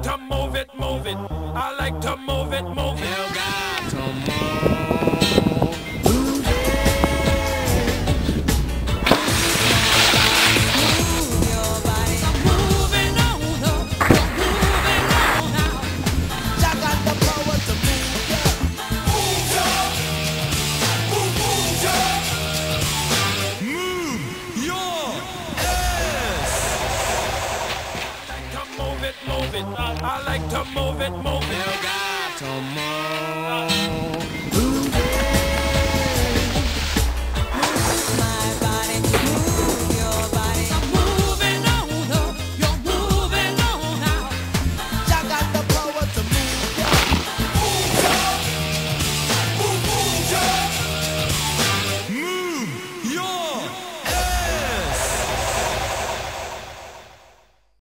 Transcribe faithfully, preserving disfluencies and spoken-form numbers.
to move it, move it. I like to move it, move it. You got to move. Move it, I like to move it, move it. You got to move.